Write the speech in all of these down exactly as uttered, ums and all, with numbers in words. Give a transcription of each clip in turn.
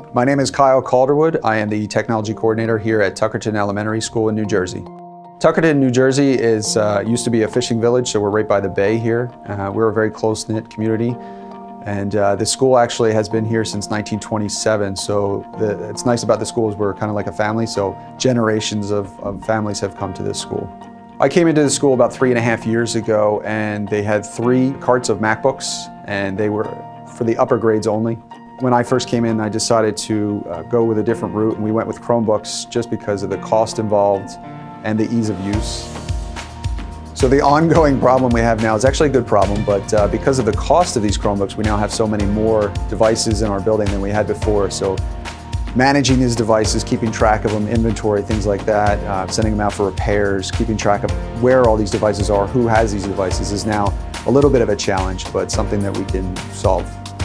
My name is Kyle Calderwood. I am the technology coordinator here at Tuckerton Elementary School in New Jersey. Tuckerton, New Jersey is uh, used to be a fishing village, so we're right by the bay here. Uh, we're a very close-knit community, and uh, the school actually has been here since nineteen twenty-seven, so the, it's nice about the school is we're kind of like a family, so generations of, of families have come to this school. I came into the school about three and a half years ago, and they had three carts of MacBooks, and they were for the upper grades only. When I first came in, I decided to uh, go with a different route, and we went with Chromebooks just because of the cost involved and the ease of use. So the ongoing problem we have now is actually a good problem, but uh, because of the cost of these Chromebooks, we now have so many more devices in our building than we had before. So managing these devices, keeping track of them, inventory, things like that, uh, sending them out for repairs, keeping track of where all these devices are, who has these devices is now a little bit of a challenge, but something that we can solve.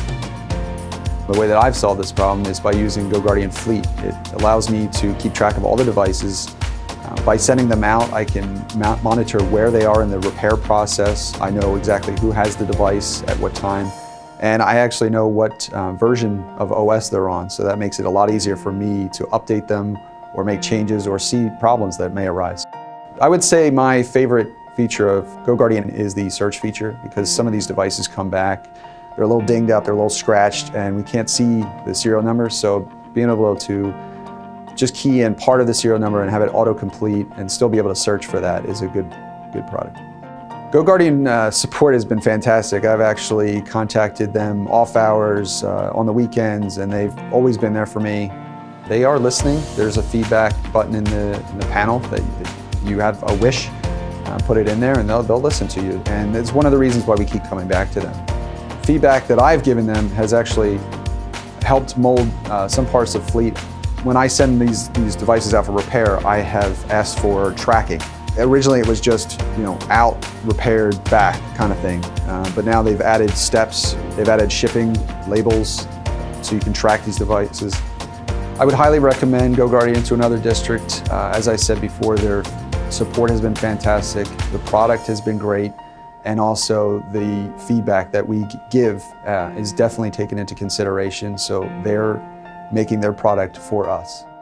The way that I've solved this problem is by using GoGuardian Fleet. It allows me to keep track of all the devices. Uh, by sending them out, I can monitor where they are in the repair process. I know exactly who has the device at what time, and I actually know what uh, version of O S they're on, so that makes it a lot easier for me to update them or make changes or see problems that may arise. I would say my favorite feature of GoGuardian is the search feature, because some of these devices come back, they're a little dinged up, they're a little scratched, and we can't see the serial number, so being able to just key in part of the serial number and have it autocomplete and still be able to search for that is a good, good product. GoGuardian uh, support has been fantastic. I've actually contacted them off hours, uh, on the weekends, and they've always been there for me. They are listening. There's a feedback button in the, in the panel that you have a wish, uh, put it in there and they'll, they'll listen to you. And it's one of the reasons why we keep coming back to them. Feedback that I've given them has actually helped mold uh, some parts of Fleet. When I send these, these devices out for repair, I have asked for tracking. Originally it was just, you know, out, repaired, back kind of thing. Uh, but now they've added steps, they've added shipping, labels, so you can track these devices. I would highly recommend GoGuardian to another district. Uh, as I said before, their support has been fantastic, the product has been great, and also the feedback that we give uh, is definitely taken into consideration, so they're making their product for us.